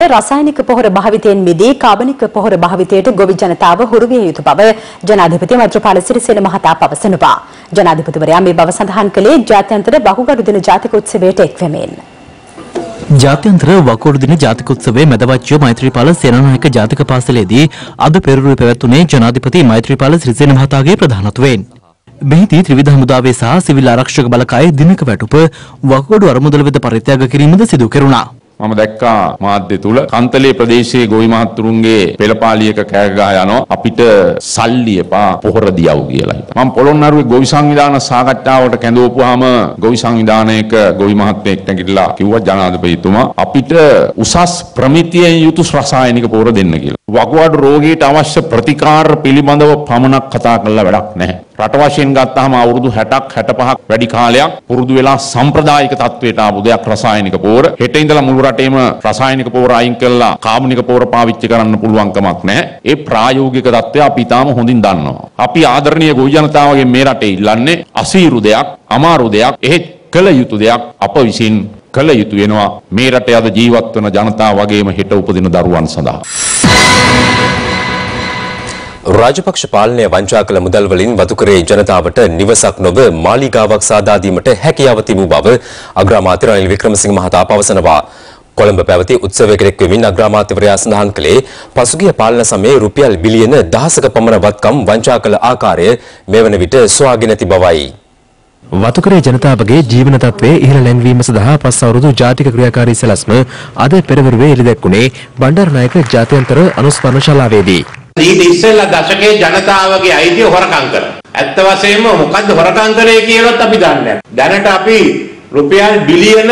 රසායනික පොහොර භාවිතයෙන් මිදී කාබනික පොහොර භාවිතයට ගොවි ජනතාව හුරු විය යුතු බව ජනාධිපති මෛත්‍රීපාල සිරිසේන මහතා පවසනවා. ජනාධිපතිවරයා මේ බව සඳහන් කළේ ජාත්‍යන්තර වකුගඩු දින ජාතික උත්සවයට එක්වෙමින්. ජාත්‍යන්තර වකුගඩු දින ජාතික උත්සවයේ මැදවච්ච මෛත්‍රීපාල සේනානායක ජාතික පාසලේදී අද පෙරළුවේ පැවැත්වුණේ ජනාධිපති මෛත්‍රීපාල සිරිසේන මහතාගේ ප්‍රධානත්වයෙන්. මෙහිදී ත්‍රිවිධ හමුදාවේ සහ සිවිල් ආරක්ෂක බලකායේ දිනක වැටුප වකුගඩු අරමුදල වෙත පරිත්‍යාග කිරීමද සිදු කෙරුණා. මම දැක්කා මාධ්‍ය තුල කන්තලේ ප්‍රදේශයේ ගොවි මහත්තුරුන්ගේ පෙළපාලියක කෑ ගහ යනවා අපිට සල්ලි එපා පොහොර දියව් කියලා හිතා. මම පොළොන්නරුවේ ගොවි සංවිධාන සාකච්ඡාවට කැඳවුවාම ගොවි සංවිධානයක ගොවි මහත්මයෙක් නැගිටලා කිව්වා ජනාධිපතිතුමා අපිට උසස් ප්‍රමිතියෙන් යුතු රසායනික පොහොර දෙන්න කියලා. වකුගඩු රෝගීට අවශ්‍ය ප්‍රතිකාර පිළිබඳව පමණක් කතා කරලා වැඩක් නැහැ. රට වශයෙන් ගත්තාම අවුරුදු 60ක් 65ක් වැඩි කාලයක් පුරුදු වෙලා සම්ප්‍රදායික තත්වයට ආපු දෙයක් රසායනික පොහොර. හෙට ඉඳලා මුළු රටේම රසායනික පොහොර අයින් කළා කාබනික පොහොර පාවිච්චි කරන්න පුළුවන් කමක් නැහැ. ඒ ප්‍රායෝගික தත්ත්වය අපි ඊටාම හොඳින් දන්නවා. අපි ආදරණීය ගොවි ජනතාවගේ මේ රටේ ඉල්ලන්නේ අසීරු දෙයක්, අමාරු දෙයක්, එහෙත් කළ යුතු දෙයක් අප විසින් කළ යුතු වෙනවා මේ රටේ අද ජීවත් වන ජනතාව වගේම හෙට උපදින දරුවන් සඳහා. රාජපක්ෂ පාලනය වංචා කළ මුදල් වලින් වතුකරේ ජනතාවට නිවසක් නොව මාලිගාවක් සාදා දීමට හැකියාව තිබූ බව අග්‍රාමාත්‍ය රනිල් වික්‍රමසිංහ මහතා පවසනවා. කොළඹ පැවති උත්සවයකට එක් වෙමින් අග්‍රාමාත්‍යවරයා සඳහන් කළේ පසුගිය පාලන සමයේ රුපියල් බිලියන 10ක පමණ වත්කම් වංචා කළ ආකාරය මෙවන විට සොයාගෙන ඇති බවයි. වතුකරේ ජනතාවගේ ජීවන තත්ත්වයේ ඉහළ නැංවීම සඳහා පස් අවුරුදු ජාතික ක්‍රියාකාරී සැලැස්ම අද පෙරවරුවේ එළිදැක්ුණේ බණ්ඩාරනායක ජාත්‍යන්තර අනුස්මරණ ශාලාවේදී. ඊට ඉස්සෙල්ලා දශකයේ ජනතාවගේ අයිතිය හොරකම් කරා. ඇත්ත වශයෙන්ම මොකද්ද හොරකම් කරේ කියලාත් අපි දන්නේ නැහැ. දැනට අපි රුපියල් බිලියන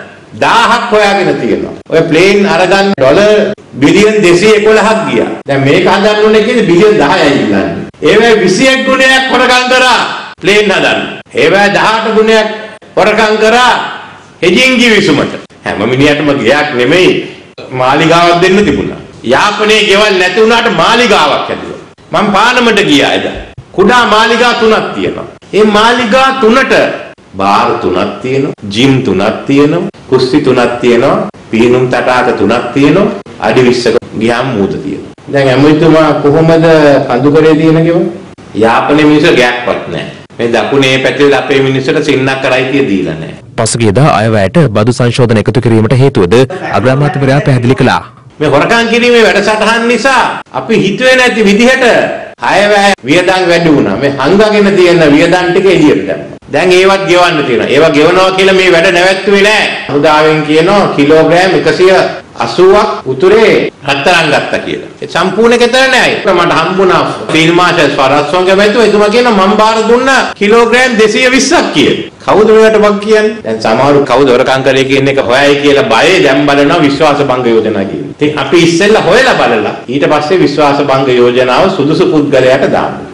1000ක් හොයාගෙන තියෙනවා. ඔය ප්ලේන් අරගන්න ඩොලර් බිලියන 211ක් ගියා. දැන් මේක හදන්න ඕනේ කියන්නේ බිලියන 10යි ඉල්ලන්නේ. ඒවැ 21 ගුණයක් හොරකම් කරා ප්ලේන් හදන්න. ඒවැ 18 ගුණයක් හොරකම් කරා හෙජින් ගිවිසුමට. හැම මිනිහටම ගියක් නෙමෙයි මාලිගාවක් දෙන්න තිබුණා. යාපනයේ ගෙවල් නැති වුණාට මාලිගාවක් හැදුවා. මම පානමට ගියා එදා. කුඩා මාලිගා 3ක් තියෙනවා. මේ මාලිගා 3ට බාර් 3ක් තියෙනවා, ජිම් 3ක් තියෙනවා, කුස්ති 3ක් තියෙනවා, පීනුම් තටාක 3ක් තියෙනවා, අඩි 20ක ගියාම මූද තියෙනවා. දැන් ඇමතිතුමා කොහොමද කඳුකරේ තියෙන ගෙවල්? යාපනයේ මිනිස්සු ගෑක්වත් නැහැ. මේ දකුණේ පැත්තේ අපේ මිනිස්සුන්ට සින්නක් කරයි කිය දීලා නැහැ. පසුගියදා අයවැයට බදු සංශෝධන එකතු කිරීමට හේතුවද අග්‍රාමාත්‍යවරයා පැහැදිලි කළා. මේ හොරකම් කිරීමේ වැඩසටහන් නිසා අපි හිතුවේ නැති විදිහට අයවැය වියදම් වැඩි වුණා. මේ හංගගෙන තියෙන වියදම් ටික එළියට දැම්මා. දැන් ඒවත් ගෙවන්න තියෙනවා. ඒවා ගෙවනවා කියලා මේ වැඩ නැවැත්තුවේ නැහැ. හුදාවෙන් කියනවා කිලෝග්‍රෑම් 180ක් උතුරේ රත්තරන් ගත්තා කියලා. ඒ සම්පූර්ණ කෙතර නෑ. මට හම්බුණා ෆීල්ඩ් මාෂල් ස්වරත්සෝන්ගේ මැතිතුමා එතුමා කියනවා මම බාර දුන්නා කිලෝග්‍රෑම් 220ක් කියලා. කවුද මේකට මං කියන්නේ? දැන් සමහරු කවුද හොරකම් කරේ කියන එක හොයයි කියලා බයේ දැන් බලනවා විශ්වාස භංග යෝජනා කියන. ඉතින් අපි ඉස්සෙල්ලා හොයලා බලලා ඊට පස්සේ විශ්වාස භංග යෝජනාව සුදුසු පුද්ගලයාට දානවා.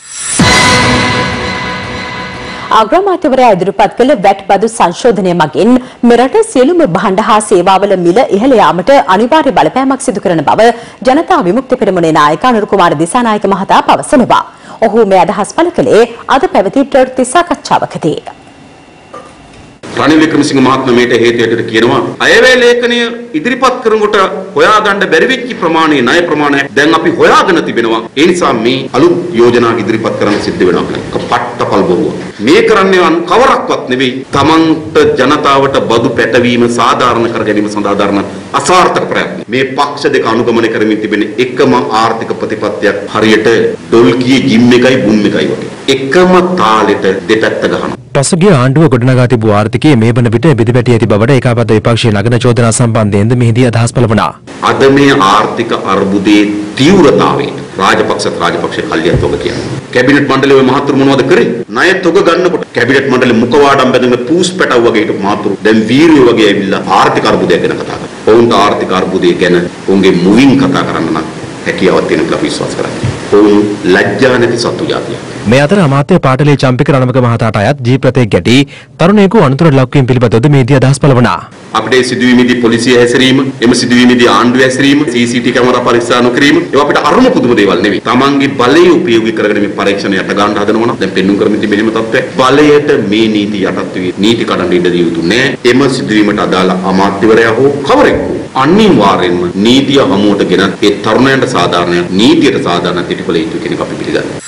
අග්‍රාමාත්‍යවරයා ඉදිරිපත් කළ වැට් බදු සංශෝධනය මගින් මෙරට සියලුම භාණ්ඩ හා සේවාවල මිල ඉහළ යාමට අනිවාර්ය බලපෑමක් සිදු කරන බව ජනතා විමුක්ති පෙරමුණේ නායක අනුර කුමාර දිසානායක මහතා පවසනවා. ඔහු මේ අදහස් පළ කළේ අද පැවති ප්‍රවෘත්ති සාකච්ඡාවකදී. රනිල් වික්‍රමසිංහ මහත්මයා මේට හේතුවට කියනවා අයවැය ලේඛනය ඉදිරිපත් කරනකොට හොයාගන්න බැරි වෙච්ච ප්‍රමාණයේ ණය ප්‍රමාණයක් දැන් අපි හොයාගෙන තිබෙනවා. ඒ නිසා මේ අලුත් යෝජනා ඉදිරිපත් කරන්න සිද්ධ වෙනවා. පට්ටපල් බොරුව. මේ කරන්නේ කවරක්වත් නෙවෙයි. තමන්ට ජනතාවට බදු පැටවීම සාධාරණ කර ගැනීම සඳහා දරන අසාර්ථක ප්‍රයත්න. මේ පක්ෂ දෙක අනුගමනය කරමින් තිබෙන එකම ආර්ථික ප්‍රතිපත්තියක් හරියට ඩොල්කියේ ජිම් එකයි බුම් එකයි වගේ. එකම තාලෙට දෙපැත්ත ගහනවා. පසුගිය ආණ්ඩුව ගොඩනගා තිබූ ආර්ථිකයේ මේ වන විට බෙදපැටි ඇති බවට ඒකාබද්ධ විපක්ෂයේ නගන චෝදනා සම්බන්ධයෙන්ද මෙහිදී අදහස් පළ වුණා. අද මේ ආර්ථික අර්බුදයේ තීව්‍රතාවයට රාජපක්ෂ කල්ලියත් ඔබ කියන්නේ. කැබිනට් මණ්ඩලයේ මහතුරු මොනවද කරේ? ණය තොග ගන්නකොට කැබිනට් මණ්ඩලයේ මුඛවාඩම් බැඳගෙන පූස් පැටව වගේ හිටපු මහතුරු දැන් වීරිය වගේ ඇවිල්ලා ආර්ථික අර්බුදය ගැන කතා කරනවා. ඔවුන්ට ආර්ථික අර්බුදය ගැන ඔවුන්ගේ මුවින් කතා කරන්න නම් හැකියාවක් තියෙන කියලා විශ්වාස කරන්නේ. ඔවුන් ලැජ්ජා නැති සතු జాතියක්. මේ අතර අමාත්‍ය පාටලේ චම්පික රණවක මහතාට අයත් ජීප්‍රතෙක් ගැටි තරුණයෙකු අනුතර ලක්වීම පිළිබඳව මේදී අදහස් පළ වුණා. අපිට සිදුවීමේදී පොලිසිය හැසිරීම, එම සිදුවීමේදී ආණ්ඩුව හැසිරීම, CCTV කැමරා පරීක්ෂා නොකිරීම ඒවා අපිට අරුම පුදුම දේවල් නෙවෙයි. තමන්ගේ බලය උපයෝගී කරගෙන මේ පරීක්ෂණ යට ගන්න හදනවා නම් දැන් පෙන්눔 කරමින් තිබෙන මේ තත්ත්වය බලයට මේ නීති යටත් වී නීති කඩන්න ඉඩ දිය යුතු නෑ. එම සිදුවීමට අදාළ අමාත්‍යවරයා හෝ කවරෙක් අනිවාර්යෙන්ම නීතිය හමුවට ගෙන ඒ තරුණයන්ට සාධාරණ නීතියට සාධාරණ පිටුපල යුතු කෙනෙක් අපි පිළිගන්නවා.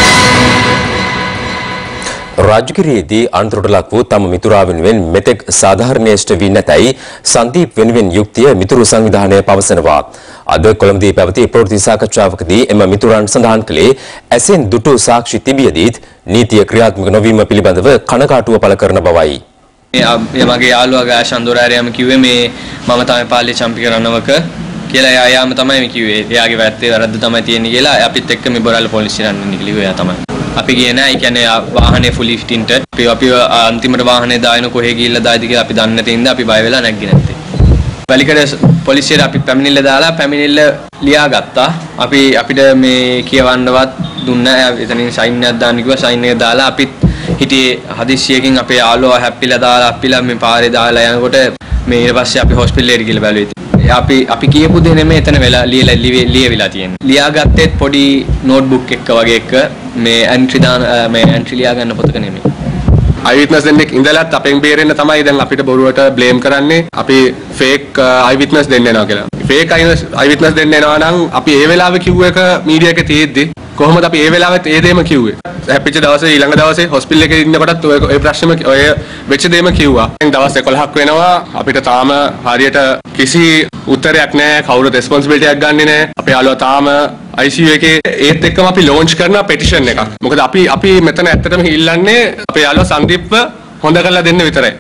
රාජගිරියේදී අන්තරට ලක් වූ තම මිතුරා වෙනුවෙන් මෙතෙක් සාධාරණේෂ්ඨ වී නැතැයි සංදීප් වෙනුවෙන් යුක්තිය මිතුරු සංවිධානය පවසනවා. අද කොළඹදී පැවති ප්‍රවෘත්ති සාකච්ඡාවකදී එම මිතුරන් සඳහන් කළේ ඇසෙන් දුටු සාක්ෂි තිබියදීත් නීතිය ක්‍රියාත්මක නොවීම පිළිබඳව කනකාටුව පළ කරන බවයි. මගේ යාළුවා ගාෂ් අන්දොරාරියම කිව්වේ මේ මම තමයි පාලි චම්පි කරනවක කියලා එයාම තමයි කිව්වේ. එයාගේ වැරද්දේ වැරද්ද තමයි තියෙන්නේ කියලා අපිත් එක්ක මේ බොරාල පොලිසියට යන්න කිව්වා එයා තමයි. අපි ගියේ නෑ. ඒ කියන්නේ වාහනේ ෆුල් ලිෆ්ටින්ට අපි අන්තිමට වාහනේ දායන කොහෙ ගිහිල්ලා දායිද කියලා අපි දන්නේ නැති ඉඳලා අපි බය වෙලා නැග්ගේ නැත්තේ. වැලිකඩ පොලිසියට අපි පැමිණිල්ල දාලා පැමිණිල්ල ලියා ගත්තා. අපිට මේ කියවන්නවත් දුන්නා. එතනින් සයින් එකක් දාන්න කිව්වා. සයින් එක දාලා අපිත් හිටියේ හදිස්සියකින් අපේ යාළුවා හැප්පිලා දාලා අපිලා මේ පාරේ දාලා යනකොට මේ ඊට පස්සේ අපි හොස්පිටලෙට ගිහලා බැලුවේ. අපි කියපු දේ නෙමෙයි එතන වෙලා ලියවිලා තියෙන්නේ. ලියාගත්තෙත් පොඩි නෝට්බුක් එකක වගේ එක මේ එන්ට්‍රි ලියා ගන්න පොතක නෙමෙයි. අයිවිට්නස් දෙන්නෙක් ඉඳලත් අපෙන් බේරෙන්න තමයි දැන් අපිට බොරුවට බ්ලේම් කරන්නේ. අපි ෆේක් අයිවිට්නස් දෙන්න එනවා කියලා. ෆේක් අයිවිට්නස් දෙන්න එනවා නම් අපි ඒ වෙලාවේ කිව්ව එක මීඩියා එකේ තියෙද්දි කොහොමද අපි ඒ වෙලාවෙත් ඒ දෙයම කිව්වේ? හැප්පිච්ච දවසේ ඊළඟ දවසේ හොස්පිටල් එකේ ඉන්නකොටත් ඔය ප්‍රශ්නෙම ඔය වෙච්ච දෙයම කිව්වා. දැන් දවස් 11ක් වෙනවා අපිට තාම හරියට කිසි උත්තරයක් නැහැ. කවුරුත් රෙස්පොන්සිබිලිටි එකක් ගන්නෙ නැහැ. අපේ යාළුවා තාම ICU එකේ ඒත් එක්කම අපි ලොන්ච් කරන පෙටිෂන් එකක්. මොකද අපි මෙතන ඇත්තටම ඉල්ලන්නේ අපේ යාළුවා සංදීප්ව හොඳ කරලා දෙන්න විතරයි.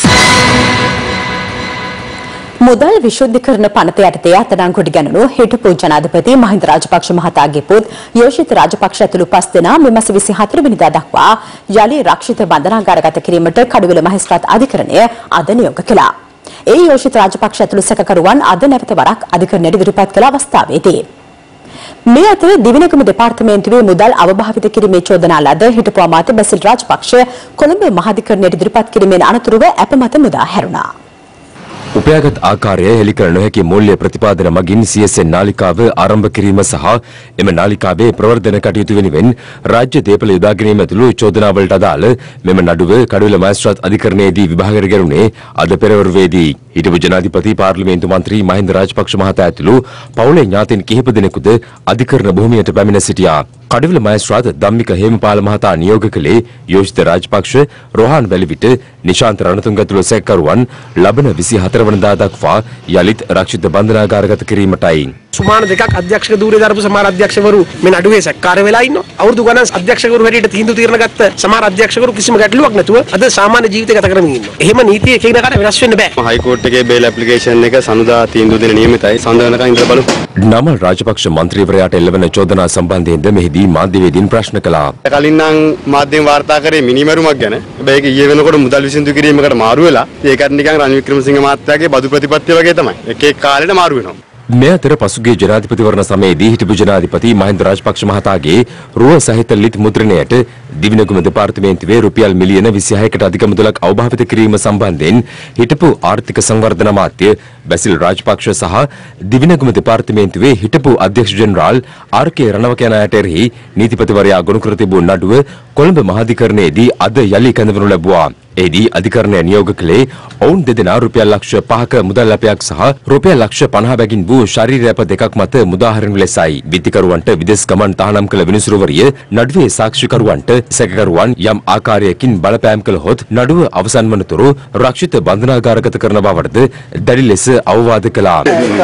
මුදල් විශුද්ධිකරණ පනත යටතේ අත්අඩංගුවට ගැනුණු හිටපු ජනාධිපති මහින්ද රාජපක්ෂ මහතාගේ පුත් යෝෂිත රාජපක්ෂ ඇතුළු 5 දෙනා මේ මාස 24 වෙනිදා දක්වා යලි රක්ෂිත බන්ධනාගාරගත කිරීමට කඩුවෙල මහේස්ත්‍රාත් අධිකරණය අද නියෝග කළා. ඒ යෝෂිත රාජපක්ෂ ඇතුළු සැකකරුවන් අද නැවත වරක් අධිකරණයට ඉදිරිපත් කළ අවස්ථාවේදී මේ අතර දිවිනගම දෙපාර්තමේන්තුවේ මුදල් අවභාවිත කිරීමේ චෝදනා ලද හිටපු අමාත්‍ය බසිල් රාජපක්ෂ කොළඹ මහාධිකරණයට ඉදිරිපත් කිරීමෙන් අනතුරුව අපමත මුදා හැරුණා. උපයාගත් ආකාරය හෙළි කර නොහැකි මූල්‍ය ප්‍රතිපාදන මගින් CSN නාලිකාව ආරම්භ කිරීම සහ එම නාලිකාවේ ප්‍රවර්ධන කටයුතු වෙනුවෙන් රාජ්‍ය දේපල යොදා ගැනීම ඇතුළු චෝදනාවලට අදාළ මෙම නඩුව කඩුවෙල මහේස්ත්‍රාත් අධිකරණයේදී විභාග කර ගැනුණේ අද පෙරවරුවේදී. හිටපු ජනාධිපති පාර්ලිමේන්තු මන්ත්‍රී මහින්ද රාජපක්ෂ මහතා ඇතුළු පවුලේ ඥාතීන් කිහිප දෙනෙකුද අධිකරණ භූමියට පැමිණ සිටියා. කඩුවෙල මහේස්ත්‍රාත් ධම්මික හේමපාල මහතා නියෝග කළේ යෝෂිත රාජපක්ෂ, රෝහන් වැලිවිට, නිශාන්ත රණතුංග ඇතුළු සැකකරුවන් ලබන 24 වනදා දක්වා යලිත් රක්ෂිත බන්ධනාගාරගත කිරීමටයි. සුමාන දෙකක් අධ්‍යක්ෂක ධූරය දරපු සමහර අධ්‍යක්ෂකවරු මේ නඩුවේ සැකකාර වෙලා ඉන්නවා. අවුරුදු ගණන් අධ්‍යක්ෂකවරු හැටියට තීන්දුව తీරන ගත්ත සමහර අධ්‍යක්ෂකවරු කිසිම ගැටලුවක් නැතුව අද සාමාන්‍ය ජීවිතය ගත කරමින් ඉන්නවා. එහෙම නීතිය එකිනෙකට වෙනස් වෙන්න බෑ. හයි කෝට් එකේ බේල් ඇප්ලිකේෂන් එක සනුදා තීන්දුව දෙන නියමිතයි. සඳහනකම් ඉඳලා බලමු. නමල් රාජපක්ෂ මන්ත්‍රීවරයාට එල්ලවන චෝදනා සම්බන්ධයෙන්ද මෙහිදී මාධ්‍යවේදීන් ප්‍රශ්න කළා. කලින් නම් මාධ්‍යයෙන් වාර්තා කරේ මිනිමරුමක් ගැන. හැබැයි ඒක ඊයේ වෙනකොට මුදල් විසඳු කිරීමකට මාරු වෙලා ඒකට නිකන් රනිල් වික්‍රමසිංහ මහත්තයාගේ බදු ප්‍රතිපත්තිය වගේ තමයි. එක එක කාලෙට මාරු වෙනවා. මේ අතර පසුගිය ජනාධිපතිවරණ සමයේදී හිටපු ජනාධිපති මහින්ද රාජපක්ෂ මහතාගේ රුව සහිත ලිත් මුද්‍රණයට දිවිනගම දෙපාර්තමේන්තුවේ රුපියල් මිලියන 26කට අධික මුදලක් අවභාවිත කිරීම සම්බන්ධයෙන් හිටපු ආර්ථික සංවර්ධන අමාත්‍ය බැසිල් රාජපක්ෂ සහ දිවිනගම දෙපාර්තමේන්තුවේ හිටපු අධ්‍යක්ෂ ජෙනරාල් ආර්.කේ රණවක යන අයට එරෙහි නීතිපතිවරයා ගොනු කර තිබූ නඩුව කොළඹ මහාධිකරණයේදී අද යලි කැඳවනු ලැබුවා. එහිදී අධිකරණය නියෝග කළේ ඔවුන් දෙදෙනා රුපියල් ලක්ෂ 5ක මුදල් අපයක් සහ රුපියල් ලක්ෂ 50 බැගින් වූ ශරීර අප දෙකක් මත මුදාහරිනු ලෙසයි. විත්තිකරුවන්ට විදේශ ගමන් තහනම් කළ විනිසුරුවරිය නඩුවේ සාක්ෂිකරුවන්ට සැකකරුවන් යම් ආකාරයකින් බලපෑම් කළහොත් නඩුව අවසන් වනතුරු රක්ෂිත බන්ධනාගාරගත කරන බවටද දැඩි ලෙස අවවාද කළා.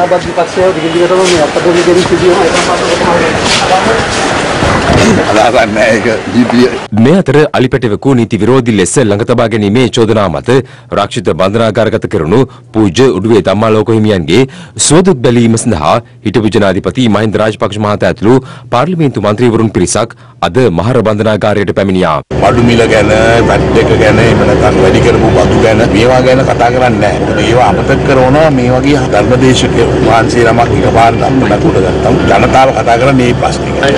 මේ අතර අලිපැටවකු නීති විරෝධී ලෙස ළඟ තබා ගැනීමේ චෝදනා මත රක්ෂිත බන්ධනාගාරගත කරනු පූජ්‍ය උඩුවේ ධම්මාලෝක හිමියන්ගේ සුවදුක් බැලීම සඳහා හිටපු ජනාධිපති මහින්ද රාජපක්ෂ මහතා ඇතුළු පාර්ලිමේන්තු මන්ත්‍රීවරුන් පිරිසක් අද මහර බන්ධනාගාරයට පැමිණියා. බඩු මිල ගැන, බඩ් එක ගැන, එහෙම නැත්නම් වැඩි කරපු බඩු ගැන මේවා ගැන කතා කරන්නේ නැහැ. මොකද ඒවා අමතක කරනවා මේ වගේ ධර්මදේශක වහන්සේ නමක් එකපාර නම්බුනට ගත්තම ජනතාව කතා කරන්නේ මේ ප්‍රශ්නේ ගැන.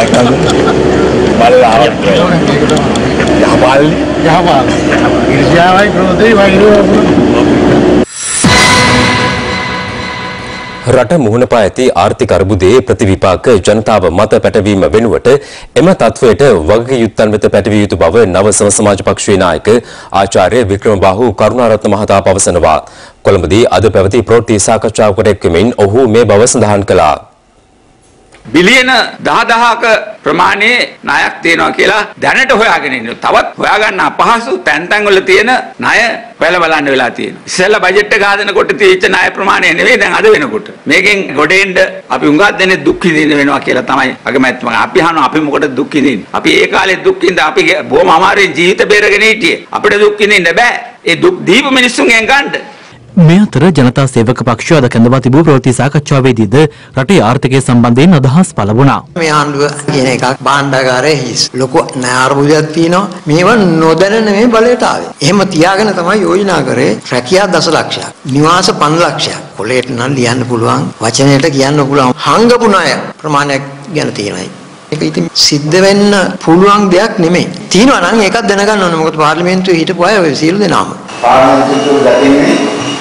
රට මුහුණ පා ඇති ආර්ථික අර්බුදයේ ප්‍රතිවිපාක ජනතාව මත පැටවීම වෙනුවට එම තත්වයට වගකියුත්තන් වෙත පැටවිය යුතු බව නව සම සමාජ පක්ෂයේ නායක ආචාර්ය වික්‍රමබාහු කරුණාරත්න මහතා පවසනවා. කොළඹදී අද පැවති ප්‍රවෘත්ති සාකච්ඡාවකට එක්වමින් ඔහු මේ බව සඳහන් කළා. බිලියන 10,000ක ප්‍රමාණයේ ණයක් තියෙනවා කියලා දැනට හොයාගෙන ඉන්නවා. තවත් හොයාගන්න අපහසු තැන් වල තියෙන ණය හොයලා බලන්න වෙලා තියෙනවා. ඉස්සෙල්ලා බජට් එක හදනකොට තියෙච්ච ණය ප්‍රමාණය නෙවෙයි දැන් අද වෙනකොට. මේකෙන් ගොඩෙන්න අපි උඟක් දෙන්නේ දුක් විඳින්න වෙනවා කියලා තමයි අගමැතිතුමා. අපි අහනවා අපි මොකටද දුක් විඳින්නේ? අපි ඒ කාලේ දුක් විඳ අපි බොහොම අමාරුවෙන් ජීවිත බේරගෙන හිටියේ. අපිට දුක් විඳින්න බෑ. ඒ දුක් දීපු මිනිස්සුන්ගෙන් ගන්න. මේ අතර ජනතා සේවක පක්ෂය අද කැඳවා තිබූ ප්‍රවෘත්ති සාකච්ඡාවේදීද රටේ ආර්ථිකය සම්බන්ධයෙන් අදහස් පළ වුණා. මේ ආණ්ඩුව කියන එකක් භාණ්ඩාගාරයේ හිස්. ලොකු නායර්බුදයක් තියෙනවා. මේව නොදැන නෙමෙයි බලයට ආවේ. එහෙම තියාගෙන තමයි යෝජනා කරේ රැකියා දසලක්ෂයක්. නිවාස 5 ලක්ෂයක්. කොලේට නම් ලියන්න පුළුවන්. වචනයට කියන්න පුළුවන්. හංගපු ණය ප්‍රමාණයක් ගැන තියෙනයි. ඒක ඉතින් සිද්ධ වෙන්න පුළුවන් දෙයක් නෙමෙයි. තියෙනවා නම් ඒකත් දැනගන්න ඕනේ. මොකද පාර්ලිමේන්තුවේ හිටපු අය ඔය සියලු දෙනාම. පාර්ලිමේන්තුවේ දකින්නේ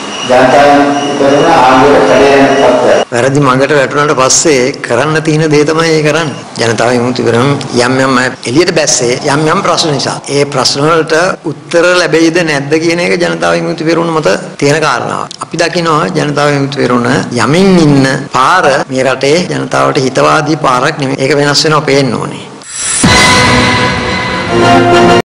වැරදි මඟට වැටුණාට පස්සේ කරන්න තියෙන දේ තමයි ඒ කරන්නේ. ජනතාව විමුක්ති කරන යම් එළියට බැස්සේ යම් ප්‍රශ්න නිසා. ඒ ප්‍රශ්න වලට උත්තර ලැබෙයිද නැද්ද කියන එක ජනතාව විමුක්ති පෙරමුණ මත තියෙන කාරණාවක්. අපි දකිනවා ජනතාව විමුක්ති පෙරමුණ යමින් ඉන්න පාර මේ රටේ ජනතාවට හිතවාදී පාරක් නෙමෙයි. ඒක වෙනස් වෙනවා පේන්න ඕනේ.